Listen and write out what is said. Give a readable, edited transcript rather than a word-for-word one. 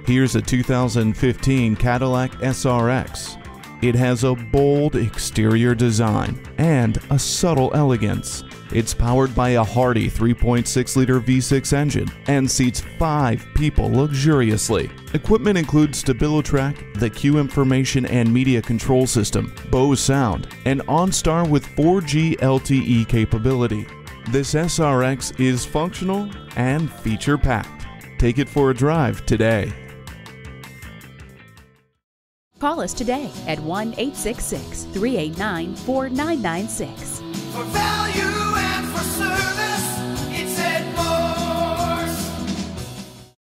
Here's a 2015 Cadillac SRX. It has a bold exterior design and a subtle elegance. It's powered by a hardy 3.6-liter V6 engine and seats 5 people luxuriously. Equipment includes StabiliTrak, the Q Information and Media Control System, Bose Sound, and OnStar with 4G LTE capability. This SRX is functional and feature-packed. Take it for a drive today. Call us today at 1-866-389-4996. For value and for service.